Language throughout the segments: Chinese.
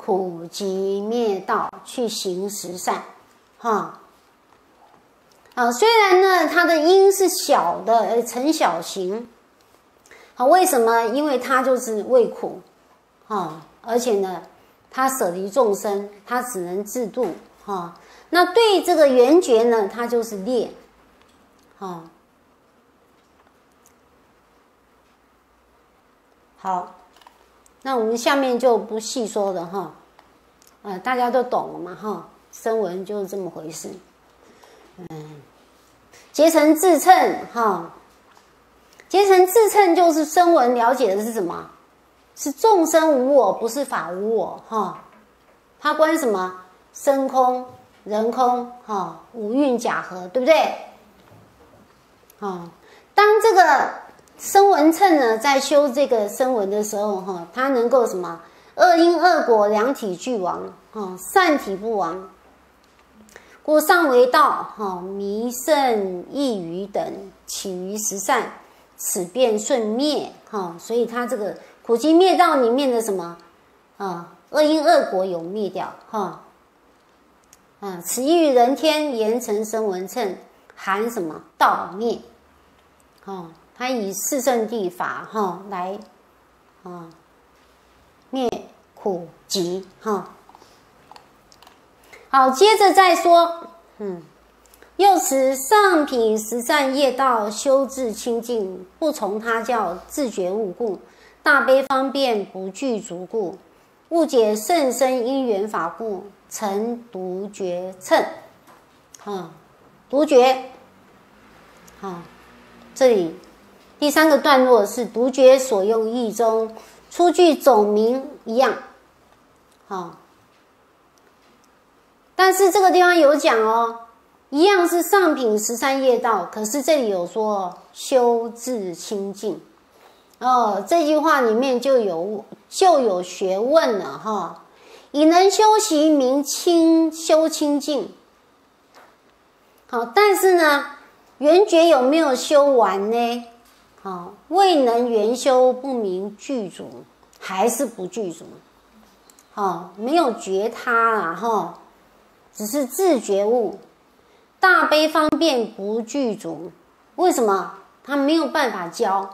苦集灭道，去行十善，哈。虽然呢，它的因是小的，成小行。好，为什么？因为它就是为苦，而且呢，它舍离众生，它只能自度，那对这个圆觉呢，它就是劣，好，那我们下面就不细说了哈，大家都懂了嘛哈，声闻就是这么回事，结成自称哈，结成自称就是声闻了解的是什么？是众生无我，不是法无我哈，它关什么？身空、人空哈，五蕴假合，对不对？当这个声闻乘呢，在修这个声闻的时候，它能够什么？二因二果，两体俱亡，善体不亡。故上为道，迷胜异于等，起于十善，此便顺灭，所以它这个苦集灭道里面的什么二因二果有灭掉，此异于人天言成声闻乘，含什么道灭，它以四圣谛法来灭苦集好，接着再说，又此上品十善业道修至清净，不从他教，自觉悟故，大悲方便不具足故，误解甚深因缘法故，成独觉乘。独觉，这里第三个段落是独觉所用义中，出句总名一样，但是这个地方有讲哦，一样是上品十善业道，可是这里有说修至清净，这句话里面就有学问了哈。以能修习名修清净，好，但是呢，圆觉有没有修完呢？未能圆修不明具足，还是不具足，没有觉他啦只是自觉悟，大悲方便不具足，为什么？他没有办法教，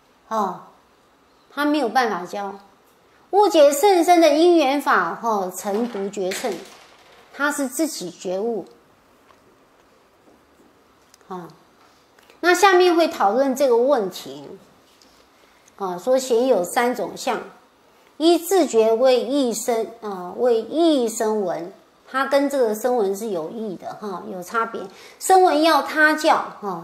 他没有办法教。误解甚深的因缘法，成独觉乘，他是自己觉悟。那下面会讨论这个问题，说显有三种相：一自觉为异声，为异声闻，它跟这个声闻是有异的有差别。声闻要他教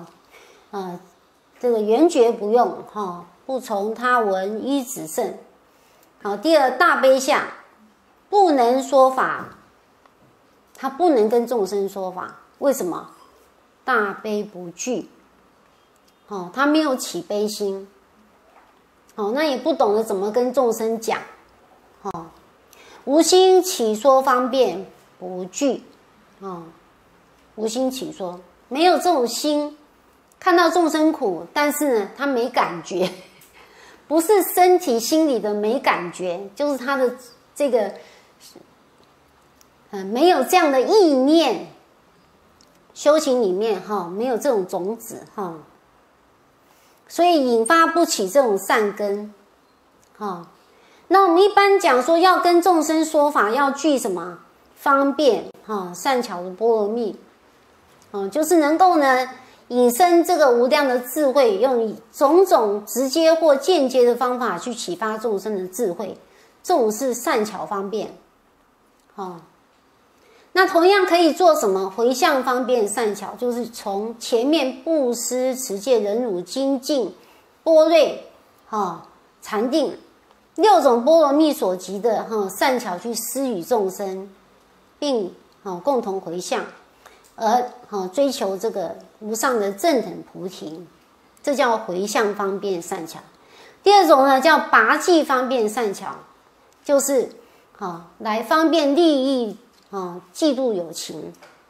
这个圆觉不用不从他闻依止圣。好，第二大悲相不能说法，他不能跟众生说法，为什么？大悲不具，他没有起悲心，那也不懂得怎么跟众生讲，无心起说方便不具，无心起说，没有这种心，看到众生苦，但是呢，他没感觉。不是身体心理的没感觉，就是他的这个没有这样的意念，修行里面没有这种种子所以引发不起这种善根那我们一般讲说要跟众生说法，要具什么方便善巧的波罗蜜就是能够呢引申这个无量的智慧，用种种直接或间接的方法去启发众生的智慧，这种是善巧方便那同样可以做什么？回向方便善巧，就是从前面布施、持戒、忍辱、精进、般若禅定6种波罗蜜所及的善巧去施予众生，并共同回向，而追求这个无上的正等菩提，这叫回向方便善巧。第二种呢叫拔济方便善巧，就是来方便利益嫉妒有情。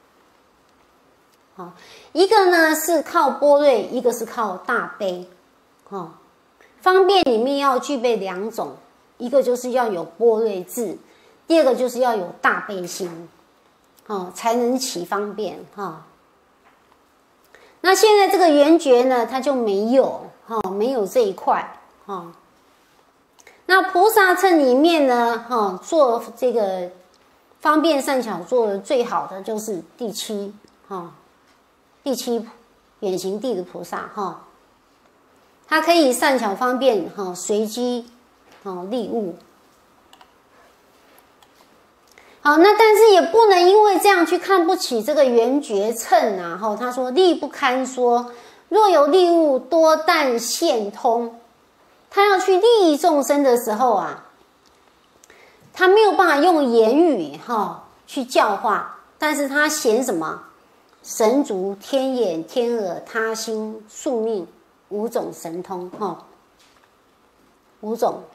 一个呢是靠般若，一个是靠大悲。方便里面要具备2种，一个就是要有般若智， 第二个就是要有大悲心，才能起方便那现在这个圆觉呢，它就没有没有这一块那菩萨乘里面呢，做这个方便善巧做的最好的就是第七远行地的菩萨它可以善巧方便随机利物。好，那但是也不能因为这样去看不起这个圆觉乘他说力不堪说，若有利物多但现通。他要去利益众生的时候他没有办法用言语去教化，但是他显什么？神足、天眼、天耳、他心、宿命5种神通5种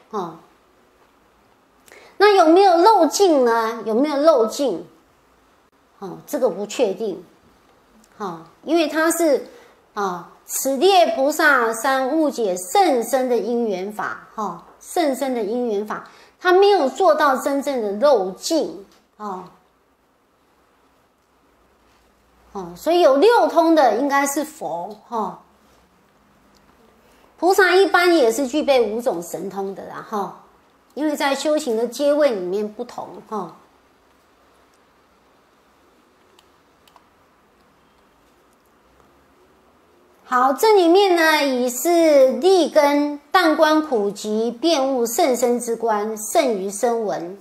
那有没有漏尽呢？有没有漏尽？这个不确定因为它是此列菩萨三误解甚深的因缘法甚深的因缘法，他没有做到真正的漏尽所以有六通的应该是佛菩萨一般也是具备5种神通的啦因为在修行的阶位里面不同好，这里面呢，以是立根但观苦集辨悟甚深之观，胜于声闻。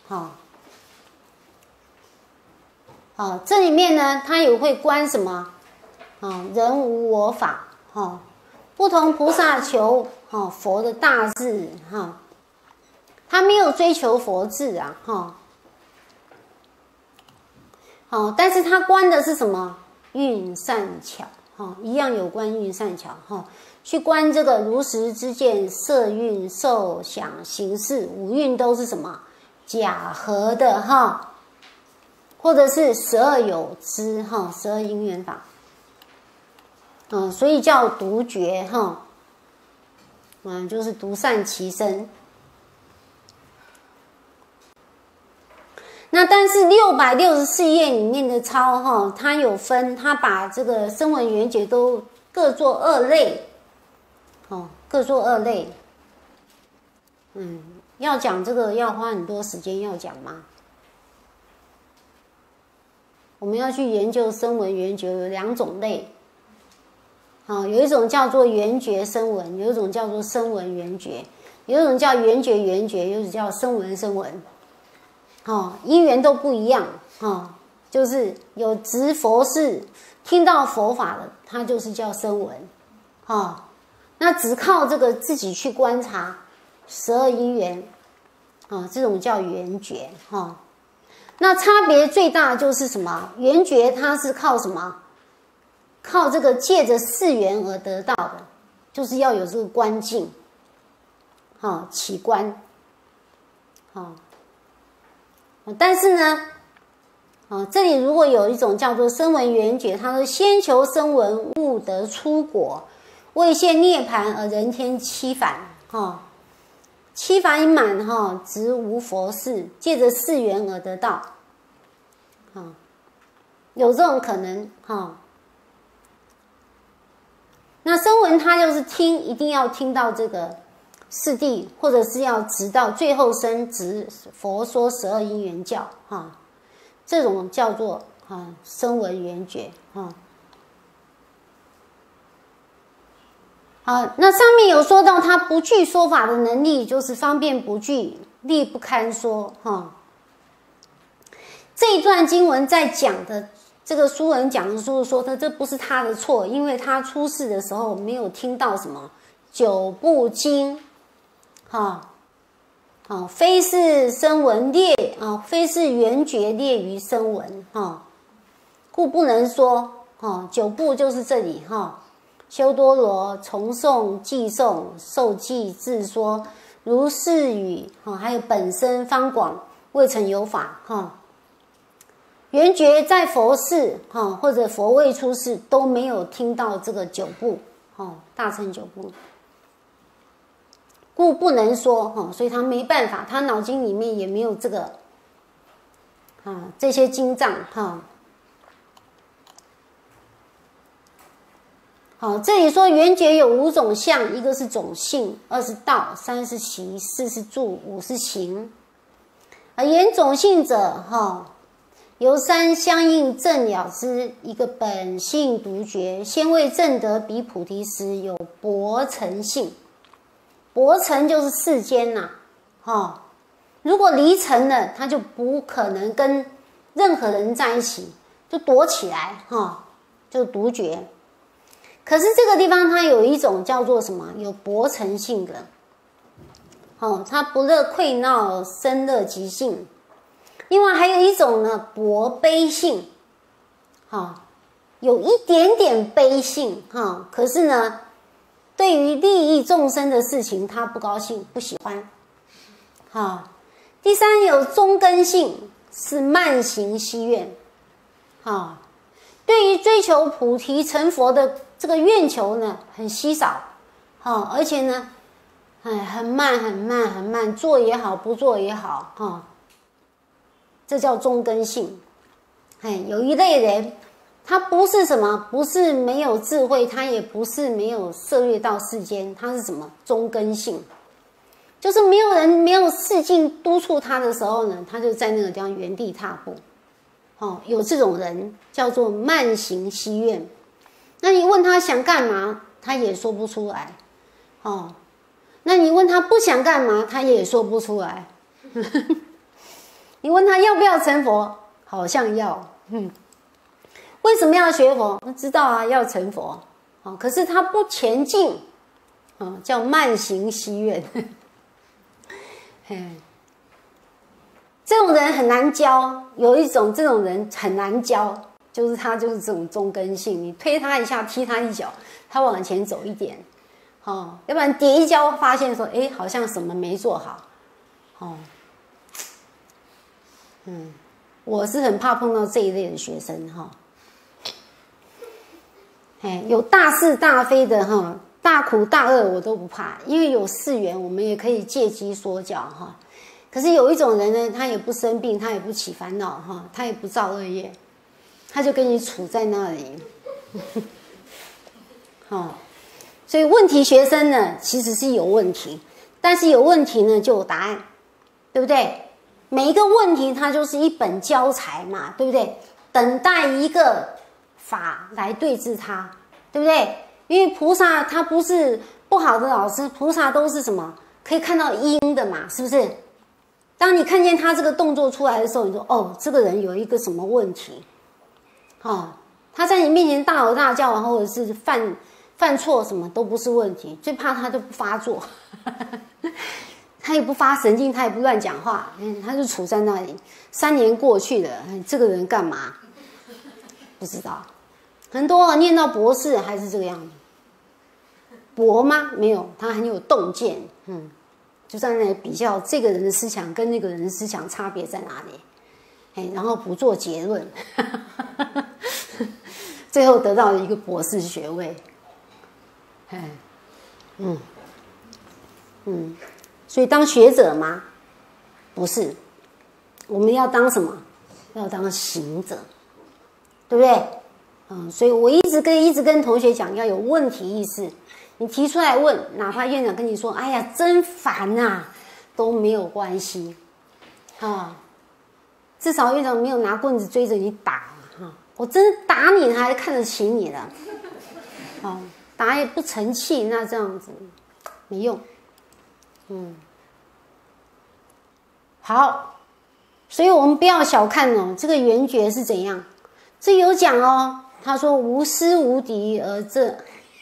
这里面呢，它也会观什么？人无我法。不同菩萨求佛的大智他没有追求佛智但是他观的是什么？运善巧。一样有关运善巧去观这个如实之见、色运、受想行识5蕴都是什么？假合的或者是12有支12因缘法所以叫独觉就是独善其身。那但是664页里面的抄它有分，它把这个声闻缘觉都各做2类各做2类。要讲这个要花很多时间要讲吗？我们要去研究声闻缘觉有2种类有一种叫做缘觉声闻，有一种叫做声闻缘觉，有一种叫缘觉缘觉，有一种叫声闻声闻因缘都不一样就是有执佛事听到佛法的，它就是叫声闻那只靠这个自己去观察12因缘这种叫缘觉那差别最大就是什么？缘觉它是靠什么？靠这个借着4缘而得到的，就是要有这个观境起观但是呢这里如果有一种叫做声闻缘觉，它说先求声闻悟得出果，未现涅盘而人天七返七返满直无佛事，借着4缘而得到有这种可能那声闻它就是听，一定要听到这个四谛，或者是要直到最后生直佛说12因缘教这种叫做声闻缘觉好，那上面有说到他不具说法的能力，就是方便不具，力不堪说这一段经文在讲的这个书人讲的说他这不是他的错，因为他出世的时候没有听到什么9部经非是声闻列非是缘觉列于声闻故不能说9部就是这里修多罗、重诵、记诵、受记、自说、如是语还有本身方广未曾有法缘觉在佛世或者佛未出世都没有听到这个9部大乘9部，故不能说所以他没办法，他脑筋里面也没有这个这些经藏好，这里说缘觉有5种相，一个是种性，2是道，3是习，4是住，5是行。言种性者，由3相应正了之，一个本性独觉。先未证得彼菩提时，有薄尘性。薄尘就是世间呐，如果离尘了，他就不可能跟任何人在一起，就躲起来，就独觉。可是这个地方它有一种叫做什么？有薄尘性的，它不乐溃闹，生乐即性。另外还有一种呢，薄悲性，有一点点悲性，可是呢，对于利益众生的事情，他不高兴，不喜欢。第3有中根性，是慢行希愿。对于追求菩提成佛的这个愿求呢，很稀少，而且呢，很慢很慢很慢，做也好，不做也好，这叫中根性。有一类人，他不是什么，不是没有智慧，他也不是没有涉猎到世间，他是什么？中根性，就是没有人没有世境督促他的时候呢，他就在那个地方原地踏步。有这种人叫做慢行希愿。那你问他想干嘛，他也说不出来。那你问他不想干嘛，他也说不出来。你问他要不要成佛，好像要。为什么要学佛？知道啊，要成佛。可是他不前进，叫慢行希愿。这种人很难教，有一种这种人很难教，就是他就是这种中根性，你推他一下，踢他一脚，他往前走一点，要不然跌一跤，发现说，好像什么没做好，我是很怕碰到这一类的学生有大是大非的大苦大恶我都不怕，因为有4缘，我们也可以借机说教可是有一种人呢，他也不生病，他也不起烦恼他也不造恶业，他就跟你处在那里。所以问题学生呢，其实是有问题，但是有问题呢就有答案，对不对？每一个问题它就是一本教材嘛，对不对？等待一个法来对治它，对不对？因为菩萨他不是不好的老师，菩萨都是什么？可以看到因的嘛，是不是？当你看见他这个动作出来的时候，你说这个人有一个什么问题，他在你面前大吼大叫，或者是犯错什么都不是问题，最怕他就不发作，他也不发神经，他也不乱讲话，他就处在那里。3年过去了，这个人干嘛？不知道。很多念到博士还是这个样子，博吗？没有，他很有洞见，就在那里比较这个人的思想跟那个人的思想差别在哪里，然后不做结论，最后得到了一个博士学位。所以当学者吗？不是，我们要当什么？要当行者，对不对？所以我一直跟同学讲，要有问题意识。你提出来问，哪怕院长跟你说：“哎呀，真烦呐”，都没有关系，至少院长没有拿棍子追着你打我真打你，还看得起你了，打也不成器，那这样子没用，好，所以我们不要小看这个圆觉是怎样，这有讲他说无师无敌而正。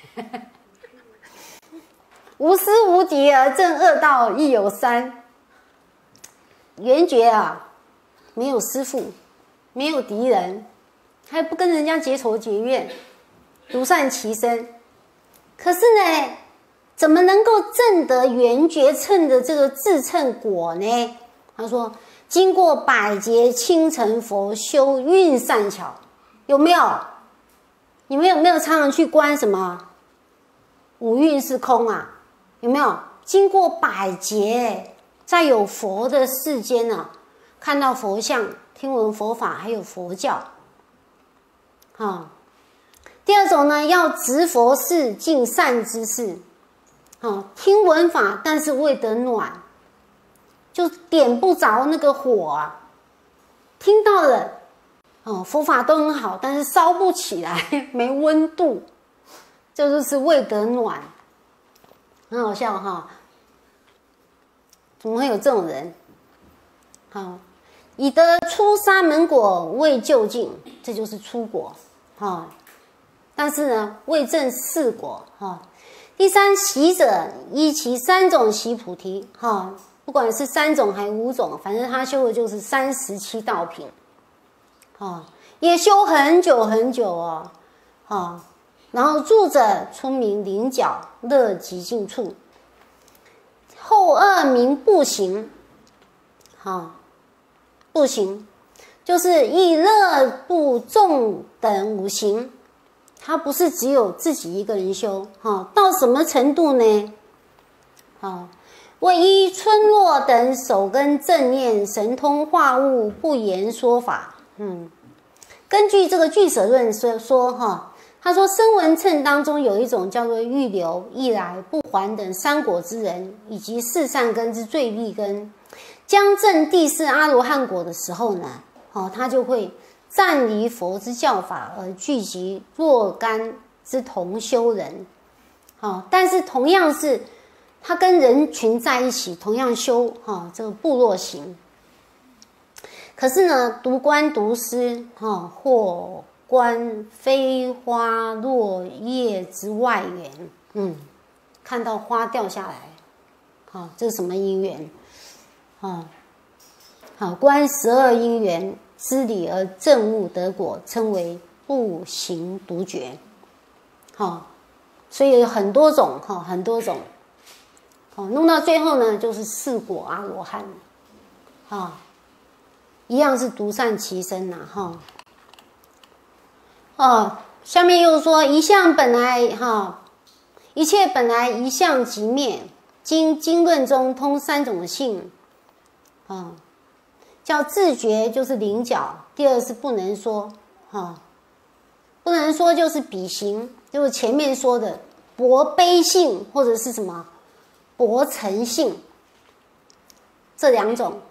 无师无敌而正恶道亦有3。圆觉没有师父，没有敌人，还不跟人家结仇结怨，独善其身。可是呢，怎么能够证得圆觉乘的这个自乘果呢？他说，经过百劫清成佛，修运善巧，有没有？你们有没有常常去观什么五蕴是空啊？有没有经过百劫，在有佛的世间看到佛像，听闻佛法，还有佛教。第二种呢，要执佛事，尽善知识。听闻法，但是未得暖，就点不着那个火啊。听到了，佛法都很好，但是烧不起来，没温度，这就是未得暖，很好笑哈。怎么会有这种人？已得出沙门果，未就近，这就是出果。但是呢，未证四果。第三，习者依其三种习菩提。不管是3种还5种，反正他修的就是37道品。也修很久很久哦。然后住者出名菱角，乐极尽处。后二名步行。步行就是以乐不众等五行。他不是只有自己一个人修，到什么程度呢？为依村落等手根正念，神通化物，不言说法。根据这个俱舍论说，他说声闻乘当中有一种叫做欲流、易来、不还等3果之人，以及4善根之最利根，将证第4阿罗汉果的时候呢，他就会暂离佛之教法，而聚集若干之同修人。但是同样是他跟人群在一起，同样修这个部落行。可是呢，独观独师，或观飞花落叶之外缘。看到花掉下来，这是什么因缘？观12因缘知理而证悟得果，称为不行独觉。所以有很多种，很多种。弄到最后呢，就是4果阿罗汉。一样是独善其身呐。下面又说一相本来一切本来一相即灭，经经论中通3种性。叫自觉就是菱角，第二是不能说。不能说就是比行，就是前面说的薄悲性或者是什么薄诚性，这2种。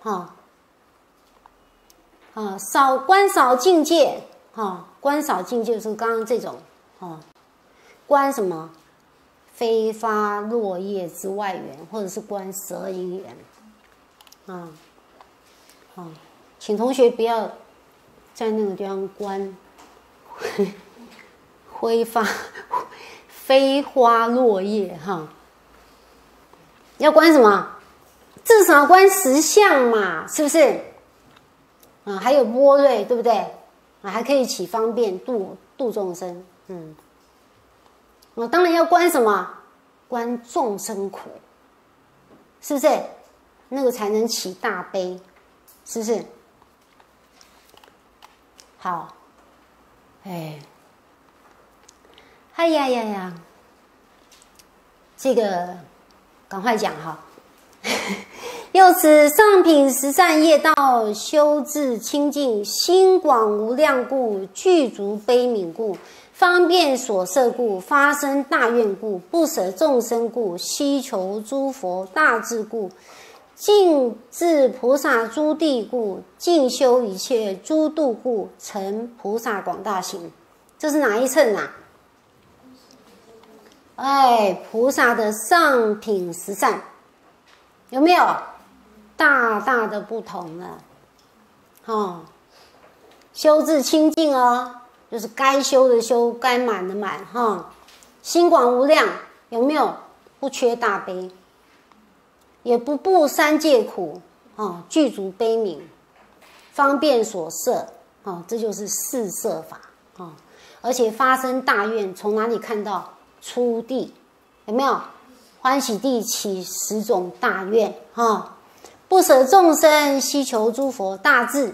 观少境界。观少境界就是刚刚这种。观什么飞花落叶之外缘，或者是观12因缘。请同学不要在那个地方观飞花落叶。要观什么？至少观10相嘛，是不是？还有般若，对不对？还可以起方便度众生。当然要观什么？观众生苦，是不是？那个才能起大悲，是不是？好，哎呀，这个赶快讲哈。又此上品十善业道，修至清净，心广无量故，具足悲悯故，方便所摄故，发生大愿故，不舍众生故，希求诸佛大智故，尽至菩萨诸地故，尽修一切诸度故，成菩萨广大行。这是哪一乘啊？菩萨的上品十善，有没有大大的不同了？修至清净哦，就是该修的修，该满的满心广无量，有没有？不缺大悲，也不怖三界苦具足悲悯，方便所摄这就是四摄法而且发生大愿，从哪里看到？初地有没有？欢喜地起10种大愿不舍众生，希求诸佛大智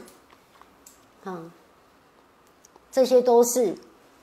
这些都是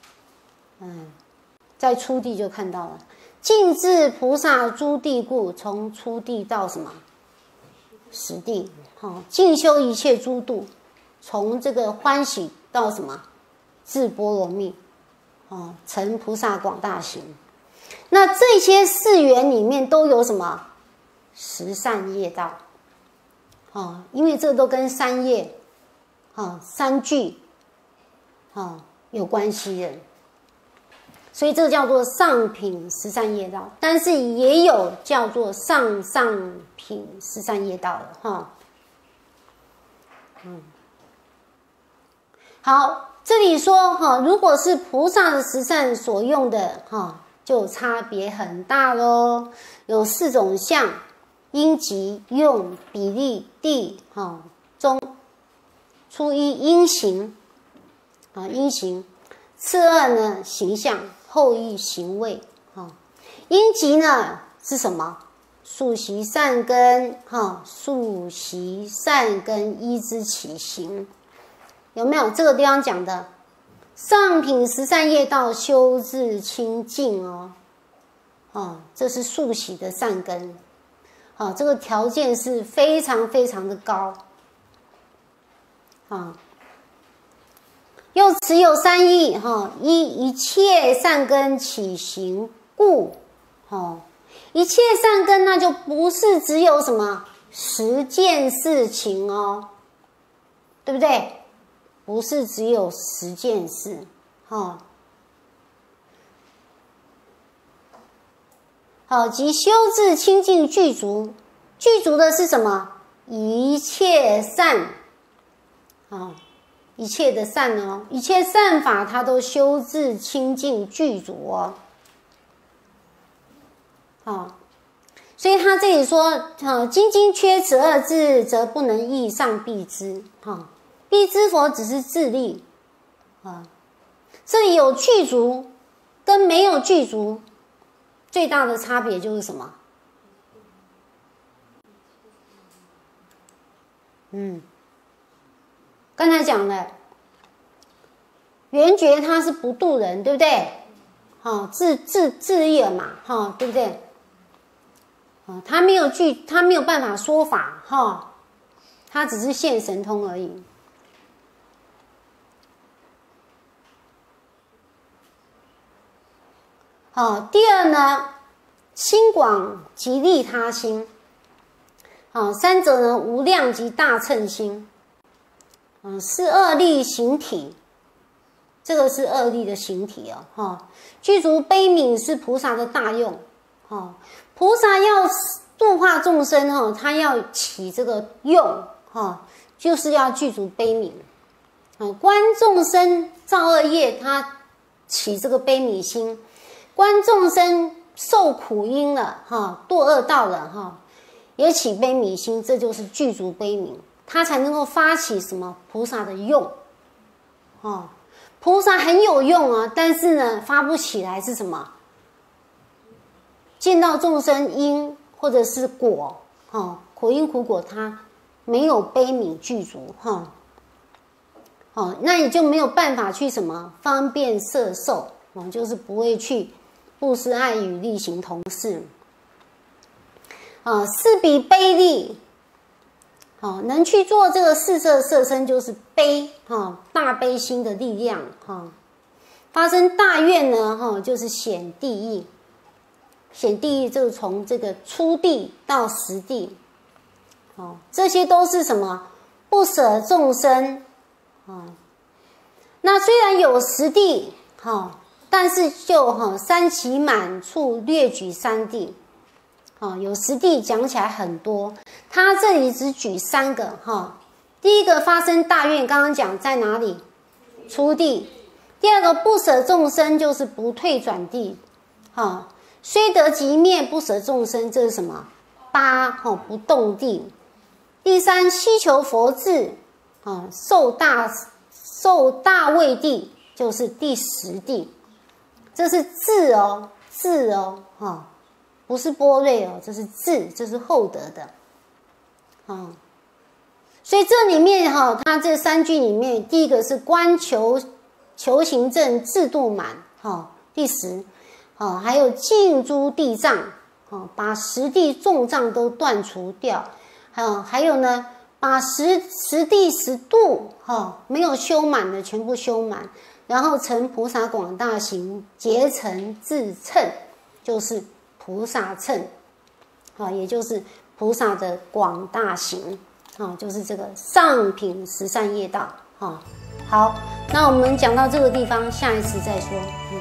在初地就看到了。尽至菩萨诸地故，从初地到什么？10地尽修一切诸度，从这个欢喜到什么至波罗蜜，成菩萨广大行。那这些4缘里面都有什么十善业道，因为这都跟三业，三聚，有关系的，所以这个叫做上品十善业道，但是也有叫做上品十善业道的好，这里说如果是菩萨的十善所用的就差别很大咯，有4种相：因集、用、比例、地、中。初一因行，因行；次2呢形象，后一行位。因集呢是什么？速习善根，速习善根依之起行，有没有？这个地方讲的上品十善业道修至清净这是速习的善根，这个条件是非常非常的高。又持有3义依一切善根起行故，一切善根那就不是只有什么10件事情对不对？不是只有10件事即修至清净具足，具足的是什么？一切善一切的善一切善法它都修至清净具足所以他这里说精精缺此2字，则不能易上必知必知佛只是自力这里有具足跟没有具足最大的差别就是什么？刚才讲了，圆觉他是不度人，对不对？自利嘛，对不对？他没有办法说法，他只是现神通而已。第2呢，心广及利他心。3者呢，无量及大乘心。是2力形体，这个是2力的形体具足悲悯是菩萨的大用菩萨要度化众生他要起这个用就是要具足悲悯观众生造恶业，他起这个悲悯心；观众生受苦因了堕恶道了也起悲悯心，这就是具足悲悯。他才能够发起什么菩萨的用菩萨很有用但是呢发不起来是什么？见到众生因或者是果苦因苦果，他没有悲悯具足那你就没有办法去什么方便摄受就是不会去布施爱语力行同事是比悲力能去做这个四摄摄身，就是悲大悲心的力量发生大愿呢就是显地义。显地义就是从这个初地到实地这些都是什么？不舍众生那虽然有实地但是就三其满处略举3地有实地讲起来很多，他这里只举3个第一个发生大愿，刚刚讲在哪里？初地。第2个不舍众生，就是不退转地虽得极灭不舍众生，这是什么？8不动地。第3希求佛智受大位地，就是第10地。这是智智不是般若这是智，这是厚德的所以这里面它这3句里面，第一个是观求行证智度满第10还有尽诸地障把10地重障都断除掉还有呢把十地10度没有修满的全部修满，然后成菩萨广大行，结成自称，就是菩萨称，也就是菩萨的广大行，就是这个上品十善业道。好，那我们讲到这个地方，下一次再说。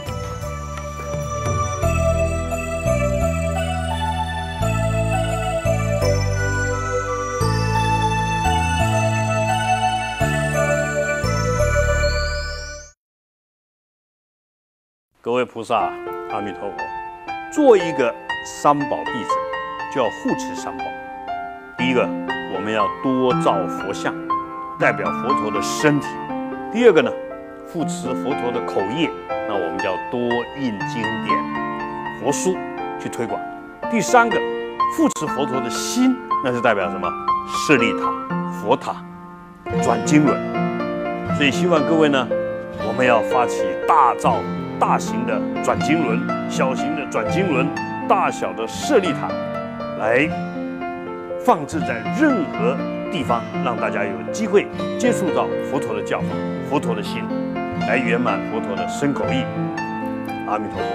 各位菩萨，阿弥陀佛。做一个三宝弟子，就要护持三宝。第一个，我们要多造佛像，代表佛陀的身体。第二个呢，护持佛陀的口业，那我们叫多印经典、佛书去推广。第三个，护持佛陀的心，那是代表什么？舍利塔、佛塔、转经轮。所以希望各位呢，我们要发起大造大型的转经轮、小型的转经轮、大小的舍利塔，来放置在任何地方，让大家有机会接触到佛陀的教法、佛陀的心，来圆满佛陀的身口意。阿弥陀佛。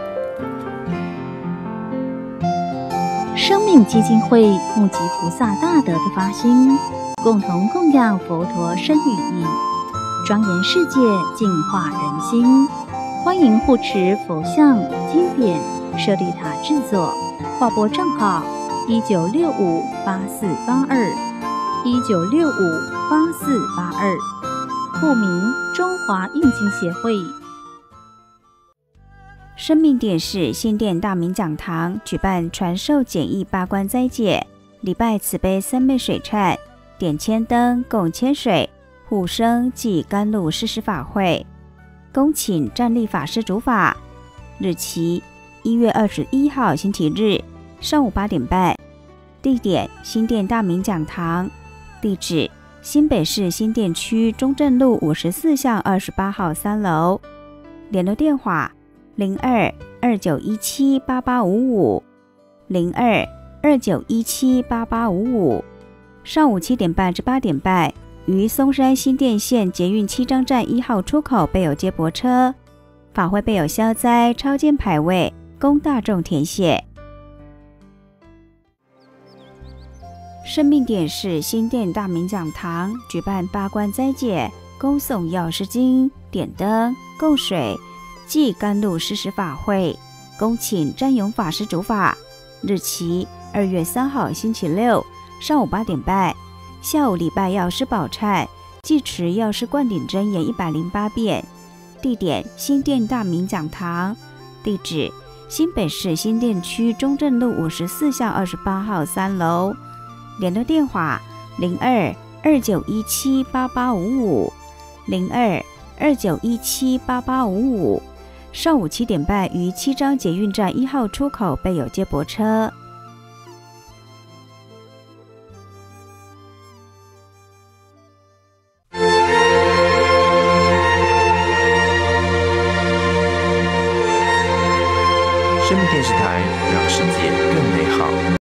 生命基金会募集菩萨大德的发心，共同供养佛陀身语意，庄严世界，净化人心。欢迎护持佛像、经典、舍利塔制作，划拨账号19658482，19658482，户名中华印经协会。生命点是新店大明讲堂举办传授简易八关斋戒、礼拜慈悲三昧水忏、点千灯、供千水、护生暨甘露施食法会，恭请站立法师主法。日期1月21号星期日上午8点半，地点新店大明讲堂，地址新北市新店区中正路54巷28号3楼，联络电话02-2917-8855 02-2917-8855。上午7点半至8点半，于松山新店线捷运7张站1号出口备有接驳车。法会备有消灾、超荐牌位，供大众填写。生命点是新店大明讲堂举办八关斋戒、恭诵药师经、点灯、供水暨甘露施食法会，恭请占勇法师主法。日期2月3号星期六上午8点半，下午礼拜药师宝忏，祭持药师灌顶真言108遍。地点新店大明讲堂，地址新北市新店区中正路54巷28号3楼，联络电话02-2917-8855 02-2917-8855。上午7点半于7张捷运站1号出口备有接驳车。